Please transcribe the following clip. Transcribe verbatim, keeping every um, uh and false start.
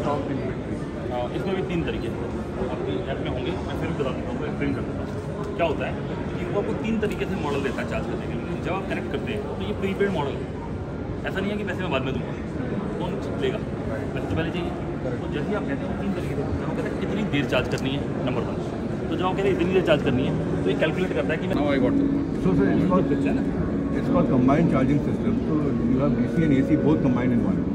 Stop in between? इसमें भी तीन तरीके हैं, आपकी ऐप में होंगे, मैं फिर बता देता हूँ, एक्सप्लेन कर देता हूँ। क्या होता है कि वो आपको तीन तरीके से मॉडल देता है चार्ज करने के लिए। जब आप कनेक्ट करते हैं तो ये प्रीपेड मॉडल है, ऐसा नहीं है कि पैसे मैं बाद में दूँगा, कौन लेगा, पैसे तो पहले चाहिए। तो जैसे आप कहते हैं तीन तरीके से वो कहते हैं कितनी देर चार्ज करनी है, नंबर वन। तो जब आप कहते हैं इतनी देर चार्ज करनी है तो ये कैलकुलेट करता है कि मैं So sir, it's called, it's called combined charging system. So you have D C and A C both combined in one.